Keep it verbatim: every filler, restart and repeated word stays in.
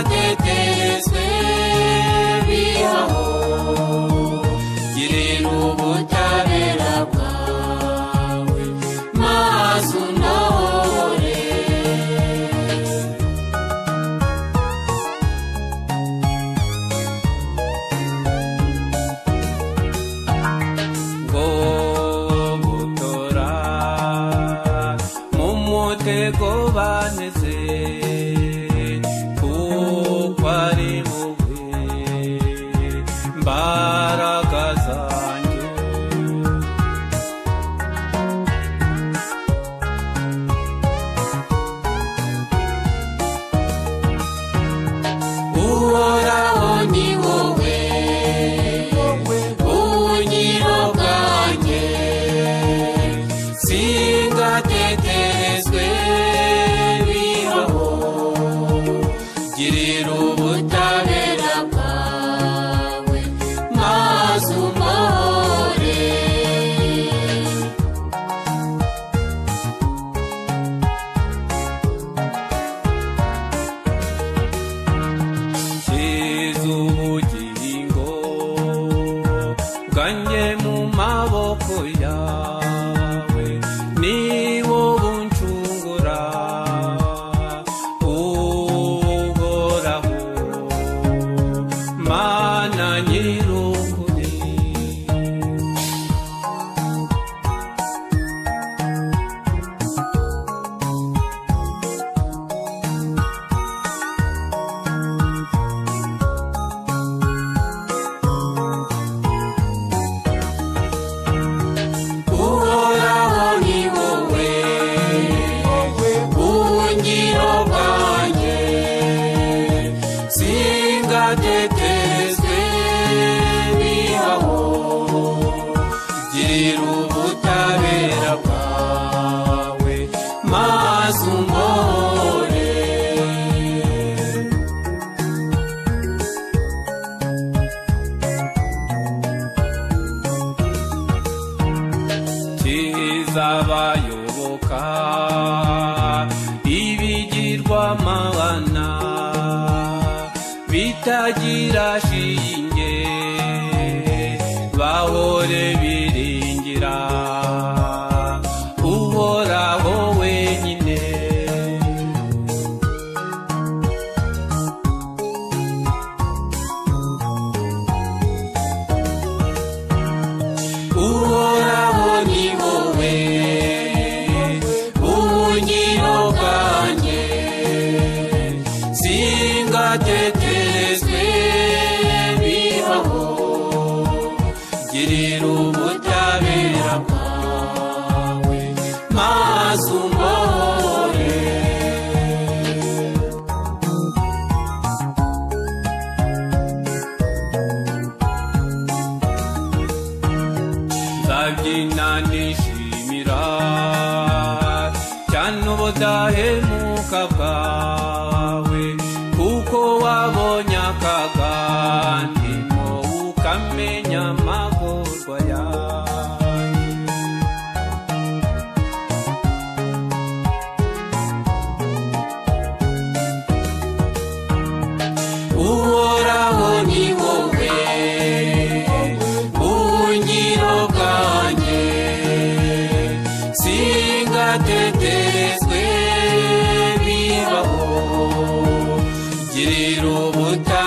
singateterezwe bibaho girira ubutabera bwawe maze untore ngo butora mu mutego baneze kuko ari wowe mbaraga zanjye uhoraho ni wowe buhungiro bwanjye singateterezwe bibaho girira ubutabera bwawe maze umpore nshyize ubugingo bwanjye mu maboko yawe ni wowe uncungura uhoraho mana nyir'ukuri uhoraho ni wowe buhungiro bwanjye singateterezwe bibaho girira ubutabera bwawe maze umpore kizabayoboka ibigirwamana bitagira shinge bahore biringira uhoraho wenyine uhoraho ni wowe buhungiro bwanjye singateterezwe bibaho girira ubutabera bwawe maze umpore nzabyina nishimira cyane ubudahemuka bwawe kuko wabonye akaga ndimo ukamenya amagorwa yanjye uhoraho ni wowe buhungiro bwanjye singateterezwe bibaho girira ubutabera